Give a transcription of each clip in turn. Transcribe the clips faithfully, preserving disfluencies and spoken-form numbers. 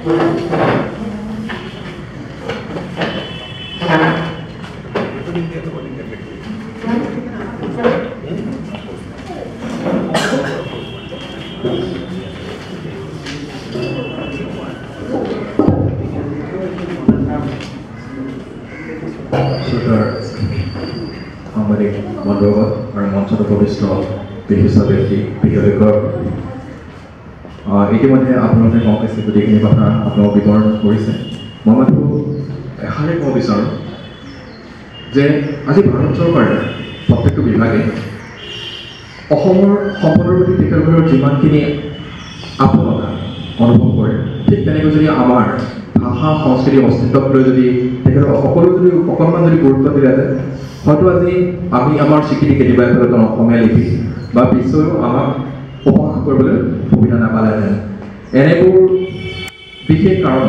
Honourable আৰু মঞ্চত উপবিষ্ট বিশিষ্ট ব্যক্তি বিশেষজ্ঞৰ ইতিমধ্যে আপোনালোকে গম পাইছে গোটেইখিনি কথা আপোনালোক বিৱৰণ কৰিছে। মই মাত্ৰ এষাৰে ক'ব বিচাৰোঁ যে আজি ভাৰত চৰকাৰে প্ৰত্যেকটো বিভাগে অসমৰ সম্পদৰ প্ৰতি তেখেতসকলৰ যিমানখিনি আপোনতা অনুভৱ কৰে ঠিক তেনেকৈ যদি আমাৰ ভাষা সংস্কৃতি অস্তিত্বক লৈ যদি তেখেতসকল সকলো যদি অকণমান যদি গুৰুত্ব দিলেহেঁতেন হয়তো আজি আমি আমাৰ স্বীকৃতি কেতিয়াবা এফালে অসমীয়া লিপি বা বিশ্বও আমাক উপহাস কৰিবলৈ সুবিধা নাপালেহেঁতেন। এনেবোৰ বিশেষ কাৰণত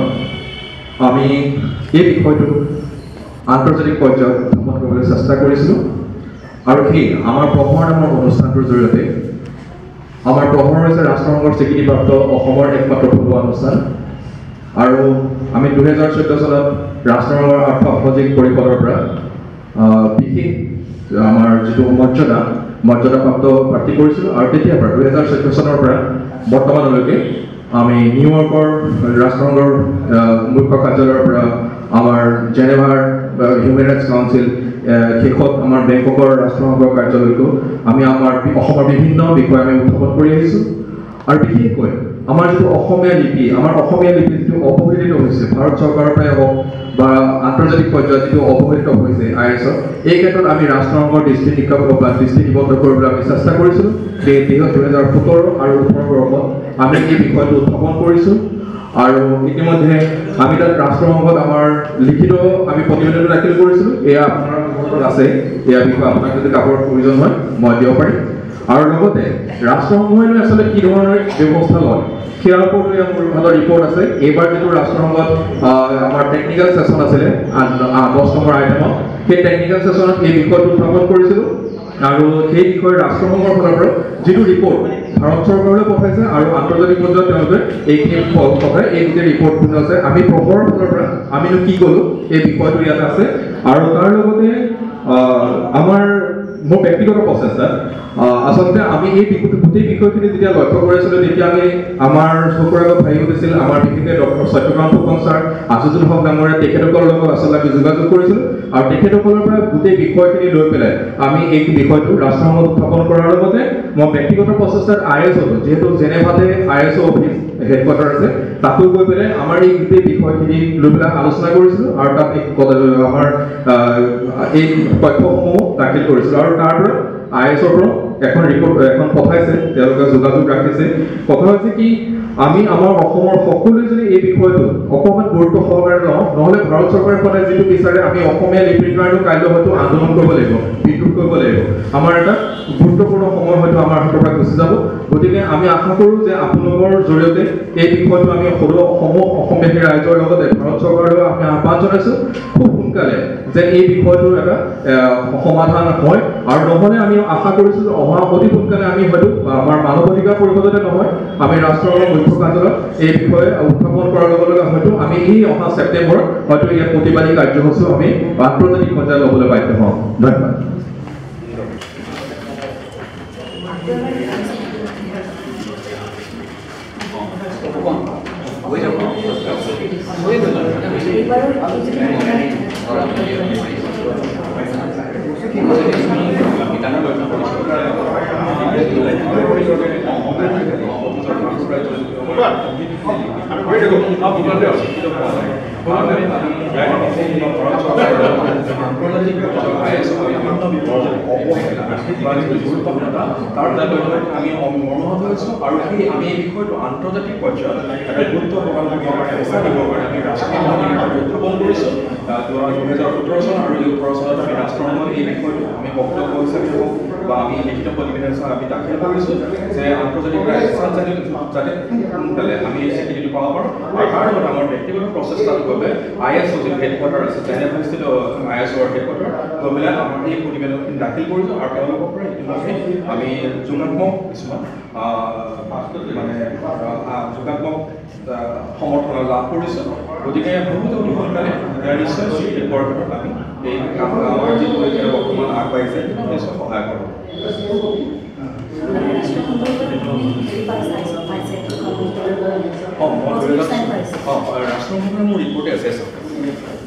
আমি এই বিষয়টো আন্তৰ্জাতিক পৰ্যায়ত উত্থাপন কৰিবলৈ চেষ্টা কৰিছিলোঁ আৰু সেই আমাৰ প্ৰহৰ নামৰ অনুষ্ঠানটোৰ জৰিয়তে আমাৰ প্ৰহৰ হৈছে ৰাষ্ট্ৰসংঘৰ স্বীকৃতিপ্ৰাপ্ত অসমৰ একমাত্ৰ থলুৱা অনুষ্ঠান আৰু আমি দুহেজাৰ চৈধ্য চনত ৰাষ্ট্ৰসংঘৰ আৰ্থ সামাজিক পৰিষদৰ পৰা বিশেষ আমাৰ যিটো মৰ্যাদা মৰ্যাদাপ্ৰাপ্ত প্ৰাপ্তি কৰিছিলোঁ আৰু তেতিয়াৰ পৰা দুহেজাৰ চৈধ্য চনৰ পৰা বৰ্তমানলৈকে আমি নিউয়ৰ্কৰ ৰাষ্ট্ৰসংঘৰ মুখ্য কাৰ্যালয়ৰ পৰা আমাৰ জেনেভাৰ হিউমেন ৰাইটছ কাউন্সিল শেষত আমাৰ বেংককৰ ৰাষ্ট্ৰসংঘৰ কাৰ্যালয়তো আমি আমাৰ অসমৰ বিভিন্ন বিষয় আমি উত্থাপন কৰি আহিছোঁ আৰু বিশেষকৈ আমাৰ যিটো অসমীয়া লিপি আমাৰ অসমীয়া লিপি যিটো অৱহেলিত হৈছে ভাৰত চৰকাৰৰ পৰাই হওক বা আন্তৰ্জাতিক পৰ্যায়ত যিটো অৱহেলিত হৈছে আই এছত এই ক্ষেত্ৰত আমি ৰাষ্ট্ৰসংঘৰ দৃষ্টি নিক্ষেপ বা দৃষ্টি নিবদ্ধ কৰিবলৈ আমি চেষ্টা কৰিছিলোঁ। সেই দুহেজাৰ সোতৰ আৰু ওঠৰ বৰ্ষত আমি এই বিষয়টো উত্থাপন কৰিছোঁ আৰু ইতিমধ্যে আমি তাত ৰাষ্ট্ৰসংঘত আমাৰ লিখিত আমি প্ৰতিবেদন দাখিল কৰিছিলোঁ। এয়া আপোনাৰ ঘৰত আছে, এয়া বিষয়ে আপোনাক যদি কাপোৰৰ প্ৰয়োজন হয় মই দিব পাৰিম আৰু লগতে ৰাষ্ট্ৰসংঘই আচলতে কি ধৰণৰ ব্যৱস্থা লয় সেয়াৰ ওপৰতো মোৰ ভাগৰ ৰিপৰ্ট আছে। এইবাৰ যিটো ৰাষ্ট্ৰসংঘত আমাৰ টেকনিকেল ছেশ্যন আছিলে দহ নম্বৰ আইটেমত সেই টেকনিকেল ছেশ্যনত এই বিষয়টো উত্থাপন কৰিছিলোঁ আৰু সেই বিষয়ে ৰাষ্ট্ৰসংঘৰ ফালৰ পৰা যিটো ৰিপৰ্ট ভাৰত চৰকাৰলৈ পঠাইছে আৰু আন্তৰ্জাতিক পৰ্যায়ত তেওঁলোকে এইখিনি পঠাই এই গোটেই ৰিপৰ্টটো আছে। আমি প্ৰহৰৰ ফালৰ পৰা আমিনো কি ক'লোঁ এই বিষয়টো ইয়াত আছে আৰু তাৰ লগতে আমাৰ মোৰ ব্যক্তিগত প্ৰচেষ্টা আচলতে আমি এই গোটেই বিষয়খিনি যেতিয়া লক্ষ্য কৰিছিলোঁ তেতিয়া আমি আমাৰ চকুৰ আগত ভাবি উঠিছিল আমাৰ বিশেষকৈ ডক্টৰ সত্যকান্ত ফুকন ছাৰ আছুজুল হক ডাঙৰীয়া তেখেতসকলৰ লগত আচলতে আমি যোগাযোগ কৰিছিলোঁ আৰু তেখেতসকলৰ পৰা গোটেই বিষয়খিনি লৈ পেলাই আমি এই বিষয়টো ৰাষ্ট্ৰসংঘত উত্থাপন কৰাৰ লগতে মই ব্যক্তিগত প্ৰচেষ্টাত আই এছ অটো যিহেতু জেনেভাতে I S O' office headquarter আছে তাতো গৈ পেলাই আমাৰ এই গোটেই বিষয়খিনি লৈ পেলাই আলোচনা কৰিছিলোঁ আৰু তাত আমাৰ এই তথ্যসমূহ দাখিল কৰিছিলোঁ আৰু তাৰ পৰা আই এছৰ পৰা এখন ৰিপৰ্ট এখন পঠাইছে, তেওঁলোকে যোগাযোগ ৰাখিছে। কথা হৈছে কি আমি আমাৰ অসমৰ সকলোৱে যদি এই বিষয়টো অকণমান গুৰুত্ব সহকাৰে লওঁ নহ'লে ভাৰত চৰকাৰে সদায় যিটো বিচাৰে আমি অসমীয়া লিপিৰ কাৰণে কাইলৈ হয়তো আন্দোলন কৰিব লাগিব, বিদ্ৰোহ কৰিব লাগিব, আমাৰ এটা গুৰুত্বপূৰ্ণ সময় হয়তো আমাৰ হাতৰ পৰা গুচি যাব। গতিকে আমি আশা কৰোঁ যে আপোনালোকৰ জৰিয়তে এই বিষয়টো আমি সৰু অসমৰ অসমীয়া ৰাইজৰ লগতে ভাৰত চৰকাৰলৈ আমি আহ্বান জনাইছোঁ খুব সোনকালে যে এই বিষয়টোৰ এটা সমাধান হয় আৰু নহ'লে আমি আশা কৰিছোঁ যে অহা অতি সোনকালে আমি হয়তো আমাৰ মানৱ অধিকাৰ পৰিষদতে নহয় আমি ৰাষ্ট্ৰসংঘৰ মুখ্য কাৰ্যালয়ত এই বিষয়ে উত্থাপন কৰাৰ লগে লগে হয়তো আমি এই অহা ছেপ্টেম্বৰত হয়তো ইয়াত প্ৰতিবাদী কাৰ্যসূচীও আমি আন্তৰ্জাতিক পৰ্যায়ত ল'বলৈ বাধ্য হওঁ। ধন্যবাদ। আৰু সেই আমি এই বিষয়টো আন্তৰ্জাতিক পৰ্যায়ত এটা গুৰুত্ব প্ৰদান কৰিব কাৰণে চেষ্টা কৰিব কাৰণে আমি ৰাষ্ট্ৰসংঘত উত্থাপন কৰিছোঁ। দুহেজাৰ সোতৰ চন আৰু এই ওঠৰ চনত আমি ৰাষ্ট্ৰসংঘত এই বিষয়টো আমি বক্তব্য হিচাপে হওক বা আমি লিখিত প্ৰতিবেদন হিচাপে আমি দাখিল কৰিছোঁ যে আন্তৰ্জাতিক ৰাইজৰ যাতে যাতে সোনকালে আমি এই স্বীকৃতিটো পাব পাৰোঁ আৰু তাৰ লগত আমাৰ ব্যক্তিগত প্ৰচেষ্টাৰ বাবে আই এছ অ' যিটো হেডকোৱাৰ্টাৰ আছে জেনেভা স্থিত আই এছ অ'ৰ হেডকোৱাৰ্টাৰ গৈ পেলাই আমাৰ এই প্ৰতিবেদনখিনি দাখিল কৰিছোঁ আৰু তেওঁলোকৰ পৰা ইতিমধ্যে আমি যোগাত্মক কিছুমান মানে যোগাত্মক সমৰ্থন লাভ কৰিছোঁ। গতিকে বহুত অতি সোনকালে নিশ্চয় শিল্পৰ ক্ষেত্ৰত আমি এই কাম আমাৰ যিটো বৰ্তমান আগবাঢ়িছে নিশ্চয় সহায় কৰোঁ। ৰাষ্ট্ৰসংঘৰ মোৰ ৰিপৰ্ট আছে